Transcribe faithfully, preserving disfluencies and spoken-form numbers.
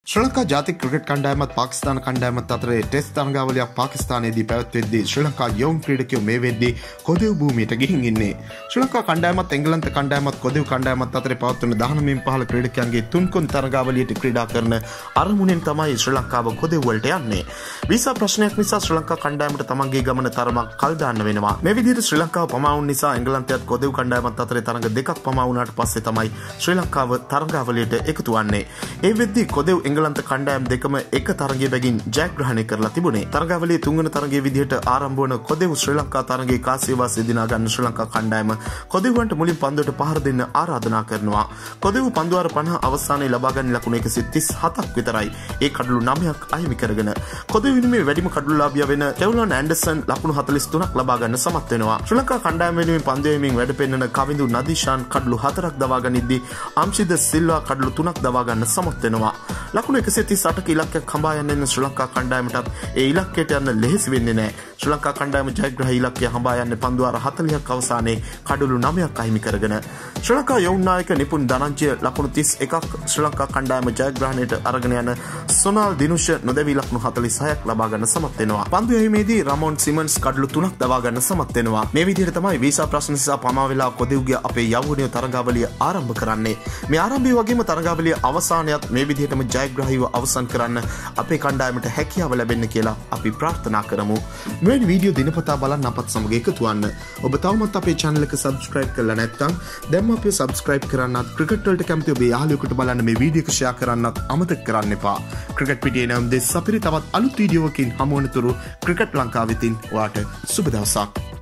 ශ්‍රී ලංකා ජාතික ක්‍රිකට් කණ්ඩායමත් පාකිස්තාන කණ්ඩායමත් අතර ටෙස්ට් තරගාවලියක් පාකිස්තානයේදී පැවැත්වෙද්දී ශ්‍රී ලංකා යොවුන් ක්‍රීඩකයෝ මේ වෙද්දී කොදෙව් භූමියට ගිහින් ඉන්නේ. ශ්‍රී ලංකා කණ්ඩායමත් එංගලන්ත කණ්ඩායමත් කොදෙව් කණ්ඩායමත් අතර පවත්වන දහනවයෙන් පහළ ක්‍රීඩකයන්ගේ තුන්කොන් තරගාවලියට ක්‍රීඩා කරන අරමුණෙන් තමයි ශ්‍රී ලංකාව කොදෙව් වලට යන්නේ. වීසා ප්‍රශ්නයක් නිසා ශ්‍රී ලංකා කණ්ඩායමට තමන්ගේ ගමන තරමක් කල් දාන්න වෙනවා. මේ විදිහට ශ්‍රී ලංකාව පමා වුන නිසා එංගලන්තයත් කොදෙව් කණ්ඩායමත් අතර තරඟ දෙකක් පමා වුණාට පස්සේ තමයි ශ්‍රී ලංකාව තරගාවලියට එකතු වන්නේ. ඒ වෙද්දී කොදෙව් එංගලන්ත කණ්ඩායම දෙකම එක තරගයේ බැගින් ජයග්‍රහණය කරලා තිබුණේ. තරගාවලියේ තුන්වන තරගයේ විදිහට ආරම්භ වන කොදෙව් ශ්‍රී ලංකා තරගයේ කාසියවාසී දිනා ගන්න ශ්‍රී ලංකා කණ්ඩායම කොදෙව්වන්ට මුලින් පන්දුවට පහර දෙන්න ආරාධනා කරනවා. කොදෙව් පන්දුවාර පනහ අවසානයේ ලබා ගන්න ලකුණු එකසිය තිස් හතක් විතරයි. ඒ කඩලු නවයක් අහිමි කරගෙන කොදෙව් වෙනුවෙන් වැඩිම කඩලුලාභියා වෙන කෙව්ලන් ඇන්ඩර්සන් ලකුණු හතළිස් තුනක් ලබා ගන්න සමත් වෙනවා. ශ්‍රී ලංකා කණ්ඩායම වෙනුවෙන් පන්දු යැවීමෙන් වැඩ පෙන්වන කවිඳු නදීෂාන් කඩලු හතරක් දවා ගනිද්දී අම්ෂිද සිල්වා කඩලු තුනක් දවා ගන්න සමත් වෙනවා. ලකුණු එකසිය තිස් අටක ඉලක්කයක් හඹා යන්න ශ්‍රී ලංකා කණ්ඩායමටත් ඒ ඉලක්කයට යන්න ලෙහෙසි වෙන්නේ නැහැ. ශ්‍රී ලංකා කණ්ඩායම ජයග්‍රහී ඉලක්කය හඹා යන්නේ පන්දුවාර හතළිහක් අවසානයේ කඩලු නවයක් අහිමි කරගෙන. ශ්‍රී ලංකා යොවුන් නායක නිපුන් ධනංජය ලකුණු තිස් එකක් ශ්‍රී ලංකා කණ්ඩායම ජයග්‍රහණයට අරගෙන යන සොනාල් දිනුෂ නොදැවී ලකුණු හතළිස් හයක් ලබා ගන්න සමත් වෙනවා. පන්දු යැවීමේදී රමෝන් සිමන්ස් කඩලු තුනක් දවා ගන්න සමත් වෙනවා. මේ විදිහට තමයි වීසා ප්‍රශ්න නිසා පමා වෙලා කොදෙව්ගේ අපේ යවුණිය තරගාවලිය ආරම්භ කරන්නේ. මේ ආරම්භය වගේම තරගාවලිය අවසානයත් මේ විදිහටම ජයග්‍රහීව අවසන් කරන්න අපේ කණ්ඩායමට හැකියාව ලැබෙන්න කියලා අපි ප්‍රාර්ථනා කරමු. මෙවැනි වීඩියෝ දිනපතා බලන්න අපත් සමග එකතු වන්න. ඔබ තවමත් අපේ channel එක subscribe කරලා නැත්නම් දැන්ම අපිව subscribe කරන්නත් ක්‍රිකට් වලට කැමති ඔබේ යාළුවෙකුට බලන්න මේ වීඩියෝ එක share කරන්නත් අමතක කරන්න එපා. ක්‍රිකට් පිටියේ නම් දෙස් අපිරි තවත් අලුත් වීඩියෝවකින් හමු වනතුරු ක්‍රිකට් ලංකාව වෙතින් ඔයාට සුබ දවසක්.